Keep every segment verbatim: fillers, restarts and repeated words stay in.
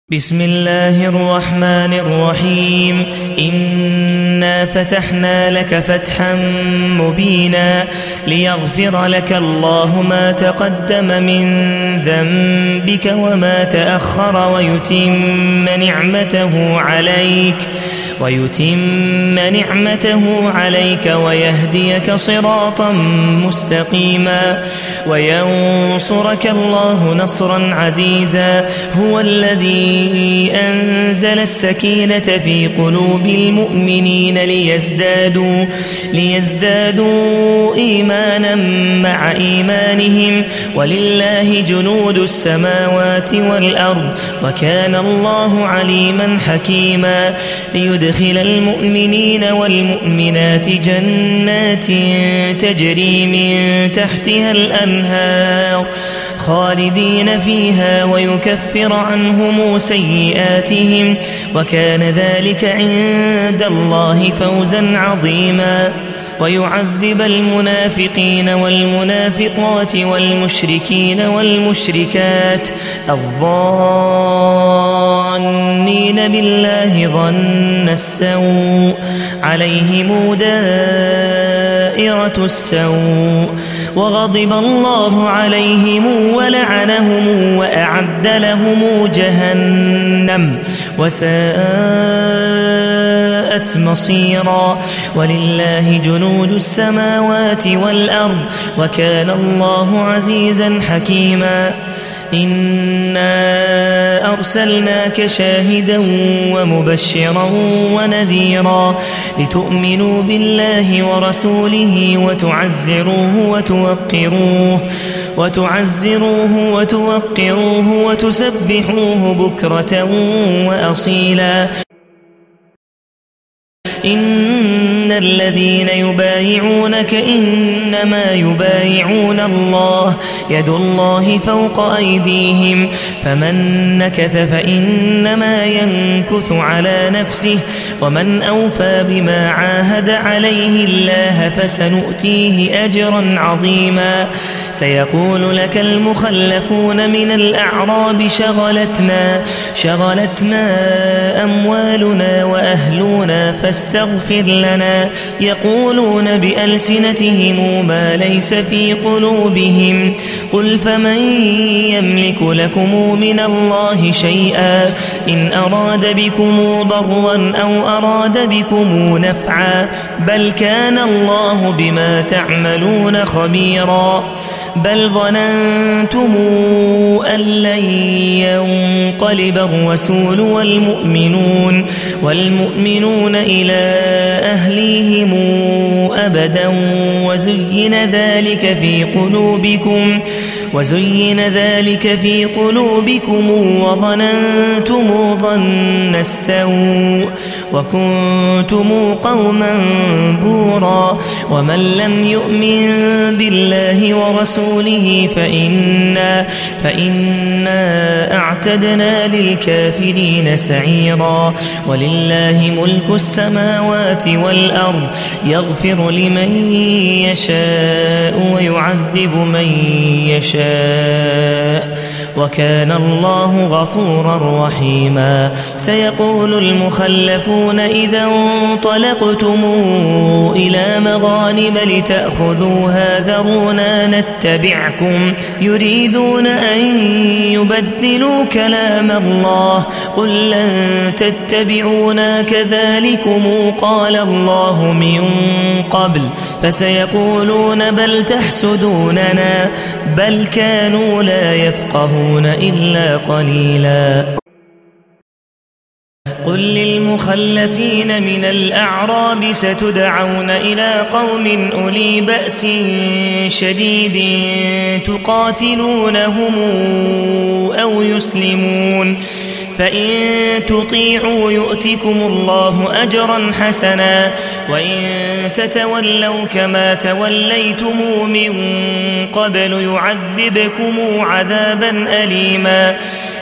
بسم الله الرحمن الرحيم إنا فتحنا لك فتحا مبينا ليغفر لك الله ما تقدم من ذنبك وما تأخر ويتم نعمته عليك ويتم نعمته عليك ويهديك صراطا مستقيما وينصرك الله نصرا عزيزا هو الذي أنزل السكينة في قلوب المؤمنين ليزدادوا, ليزدادوا إيمانا مع إيمانهم ولله جنود السماوات والأرض وكان الله عليما حكيما ليدخل المؤمنين والمؤمنات جنات تجري من تحتها الأنهار خالدين فيها ويكفر عنهم سيئاتهم وكان ذلك عند الله فوزا عظيما ويعذب المنافقين والمنافقات والمشركين والمشركات الظانين بالله ظن السوء عليهم دائرة السوء وغضب الله عليهم ولعنهم وأعد لهم جهنم وساءت مصيرا ولله جنود السماوات والأرض وكان الله عزيزا حكيما إنا أرسلناك شاهدا ومبشرا ونذيرا لتؤمنوا بالله ورسوله وتعزروه وتوقروه وتعزروه وتوقروه وتسبحوه بكرة وأصيلا إن الذين يبايعونك إنما يبايعون الله يد الله فوق أيديهم فمن نكث فإنما ينكث على نفسه ومن أوفى بما عاهد عليه الله فسنؤتيه أجرا عظيما سيقول لك المخلفون من الأعراب شغلتنا, شغلتنا أموالنا وأهلنا فاستغفر لنا يقولون بألسنتهم ما ليس في قلوبهم قل فمن يملك لكم من الله شيئا إن أراد بكم ضرا أو أراد بكم نفعا بل كان الله بما تعملون خبيرا بل ظننتم أن لن ينقلب الرسول والمؤمنون, والمؤمنون إلى أهليهم أبدا وزين ذلك في قلوبكم وزين ذلك في قلوبكم وظننتم ظن السوء وكنتم قوما بورا ومن لم يؤمن بالله ورسوله فإنا, فإنا أعتدنا للكافرين سعيرا ولله ملك السماوات والأرض يغفر لمن يشاء ويعذب من يشاء وكان الله غفورا رحيما سيقول المخلفون إذا انطلقتم إلى مغانم لتأخذوها ذرونا نتبعكم يريدون أن يبدلوا كلام الله قل لن تتبعونا كذلكم قال الله من قبل فسيقولون بل تحسدوننا بل كانوا لا يفقهون إلا قليلا قل للمخلفين من الأعراب ستدعون إلى قوم أولي بأس شديد تقاتلونهم أو يسلمون فإن تطيعوا يؤتكم الله أجرا حسنا وإن تتولوا كما توليتم من قبل يعذبكم عذابا أليما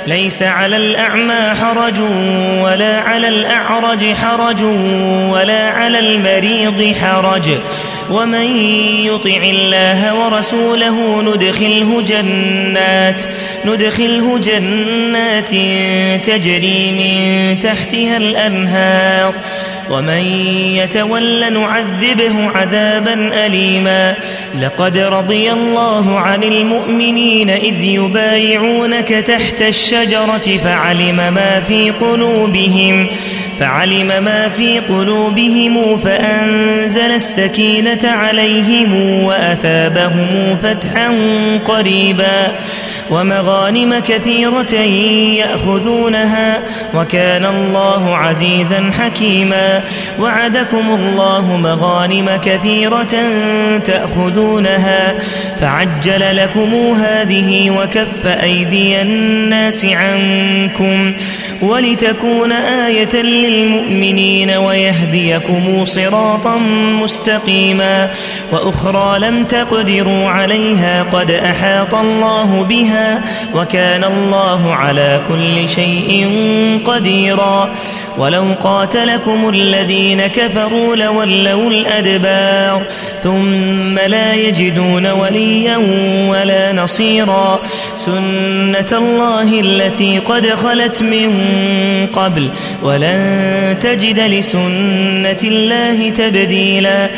ليس على الأعمى حرج ولا على الأعرج حرج ولا على المريض حرج ومن يطع الله ورسوله ندخله جنات ندخله جنات تجري من تحتها الأنهار ومن يتول نعذبه عذابا أليما لقد رضي الله عن المؤمنين إذ يبايعونك تحت الشجرة فعلم ما في قلوبهم فعلم ما في قلوبهم فأنزل السكينة عليهم وأثابهم فتحا قريبا ومغانم كثيرة يأخذونها وكان الله عزيزا حكيما وعدكم الله مغانم كثيرة تأخذونها فعجل لكم هذه وكف أيدي الناس عنكم ولتكون آية للمؤمنين ويهديكم صراطا مستقيما وأخرى لم تقدروا عليها قد أحاط الله بها وكان الله على كل شيء قديرا ولو قاتلكم الذين كفروا لولوا الأدبار ثم لا يجدون وليا ولا نصيرا سنة الله التي قد خلت من قبل ولن تجد لسنة الله تبديلا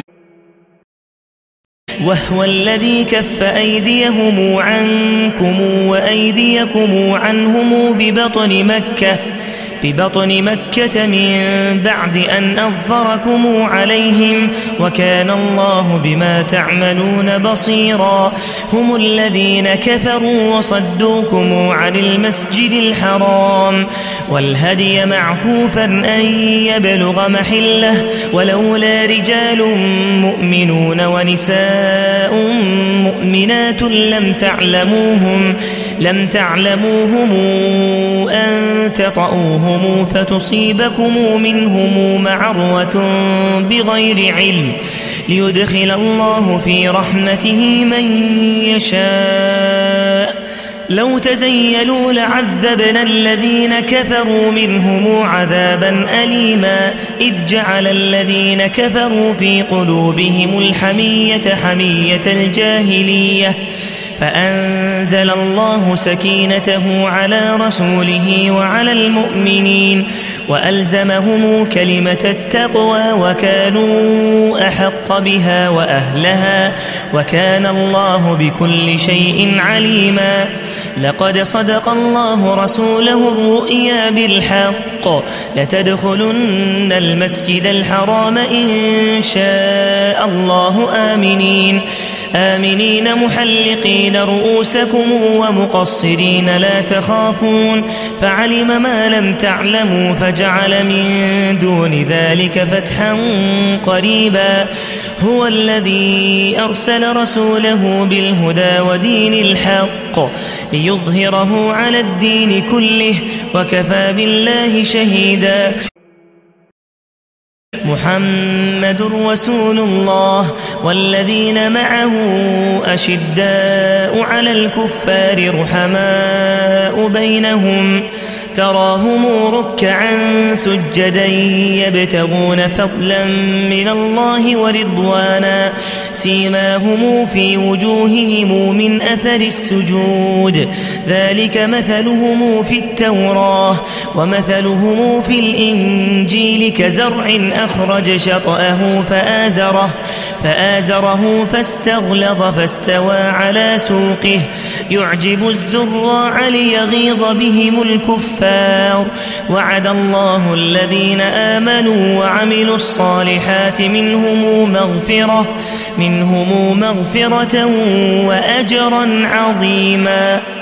وهو الذي كف أيديهم عنكم وأيديكم عنهم ببطن مكة ببطن مكة من بعد أن أظفركم عليهم وكان الله بما تعملون بصيرا هم الذين كفروا وصدوكم عن المسجد الحرام والهدي معكوفا أن يبلغ محله ولولا رجال مؤمنون ونساء مؤمنات لم تعلموهم لم تعلموهم أن تطؤوهم فتصيبكم منهم معرة بغير علم ليدخل الله في رحمته من يشاء لو تزيلوا لعذبنا الذين كفروا منهم عذابا أليما إذ جعل الذين كفروا في قلوبهم الحمية حمية الجاهلية فأنزل الله سكينته على رسوله وعلى المؤمنين وألزمهم كلمة التقوى وكانوا أحق بها وأهلها وكان الله بكل شيء عليما لقد صدق الله رسوله الرؤيا بالحق لتدخلن المسجد الحرام إن شاء الله آمنين آمنين محلقين رؤوسكم ومقصرين لا تخافون فعلم ما لم تعلموا فجعل من دون ذلك فتحا قريبا هو الذي أرسل رسوله بالهدى ودين الحق ليظهره على الدين كله وكفى بالله شهيدا محمد رسول الله والذين معه أشداء على الكفار رحماء بينهم تراهم ركعا سجدا يبتغون فضلا من الله ورضوانا سيماهم في وجوههم من أثر السجود ذلك مثلهم في التوراة ومثلهم في الإنجيل كزرع أخرج شطأه فآزره, فآزره فاستغلظ فاستوى على سوقه يعجب الزراع ليغيظ بهم الكفار وعد الله الذين آمنوا وعملوا الصالحات منهم مغفرة منهم مغفرة وأجرا عظيما.